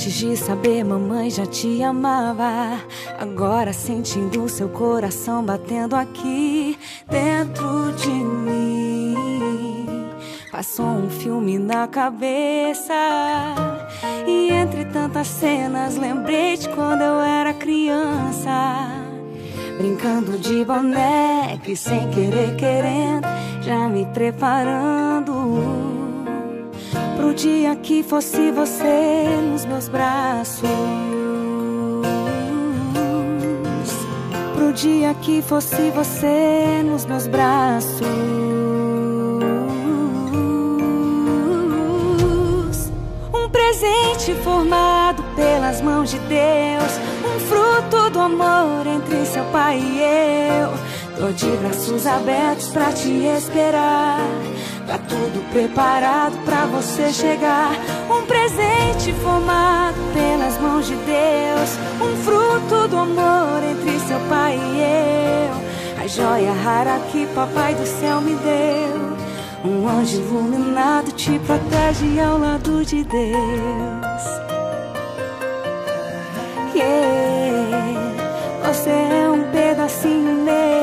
Antes de saber, mamãe já te amava. Agora sentindo seu coração batendo aqui dentro de mim. Passou um filme na cabeça e entre tantas cenas lembrei de quando eu era criança, brincando de boneca e sem querer querendo, já me preparando pro dia que fosse você nos meus braços, pro dia que fosse você nos meus braços. Um presente formado pelas mãos de Deus, um fruto do amor entre seu pai e eu. Tô de braços abertos pra te esperar, tá tudo preparado pra você chegar. Um presente formado pelas mãos de Deus, um fruto do amor entre seu pai e eu. A joia rara que papai do céu me deu, um anjo iluminado te protege ao lado de Deus. Yeah, você é um pedacinho meu.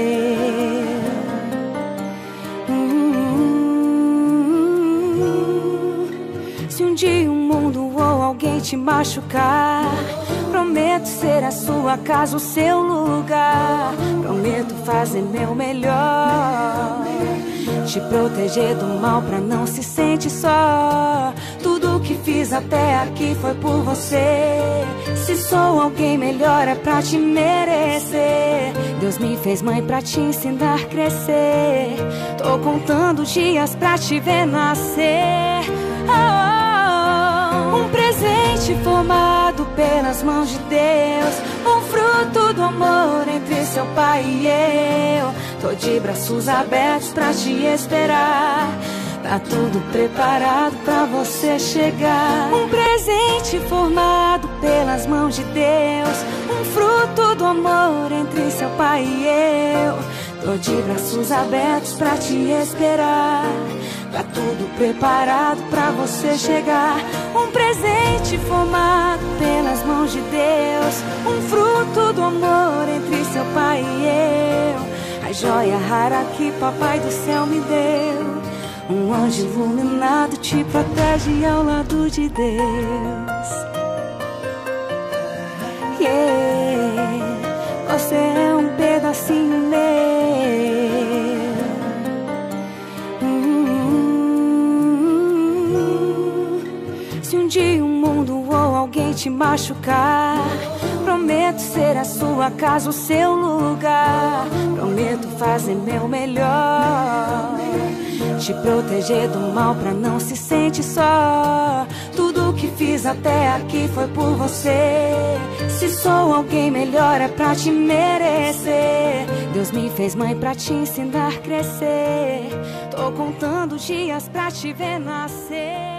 Se um dia o mundo ou alguém te machucar, prometo ser a sua casa, o seu lugar. Prometo fazer meu melhor, te proteger do mal pra não se sentir só. Tudo que fiz até aqui foi por você. Se sou alguém melhor é pra te merecer. Deus me fez mãe pra te ensinar a crescer. Tô contando dias pra te ver nascer. Um presente formado pelas mãos de Deus, um fruto do amor entre seu pai e eu. Tô de braços abertos pra te esperar, tá tudo preparado pra você chegar. Um presente formado pelas mãos de Deus, um fruto do amor entre seu pai e eu. Tô de braços abertos pra te esperar, tá tudo preparado pra você chegar. Um presente formado pelas mãos de Deus, um fruto do amor entre seu pai e eu. A joia rara que papai do céu me deu, um anjo iluminado te protege ao lado de Deus. Yeah, você é um pedacinho meu. Se um dia o mundo ou alguém te machucar, prometo ser a sua casa, o seu lugar. Prometo fazer meu melhor, te proteger do mal pra não se sentir só. Tudo que fiz até aqui foi por você. Se sou alguém melhor é pra te merecer. Deus me fez mãe pra te ensinar a crescer. Tô contando dias pra te ver nascer.